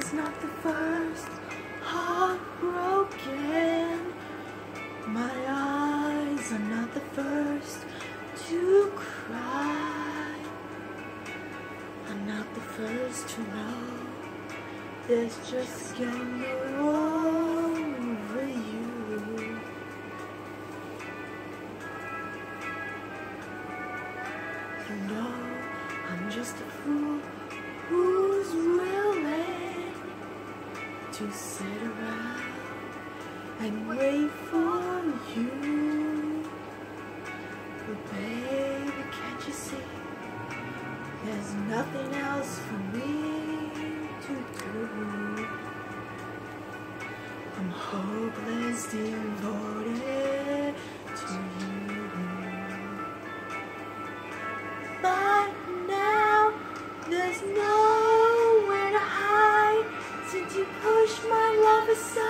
is not the first heartbroken. My eyes are not the first to cry. I'm not the first to know there's just getting over you. You know I'm just a fool who's willing to sit around and wait for you. But baby, can't you see there's nothing else for me to do? I'm hopeless devoted to you. But now there's nowhere to hide since you pushed my love aside.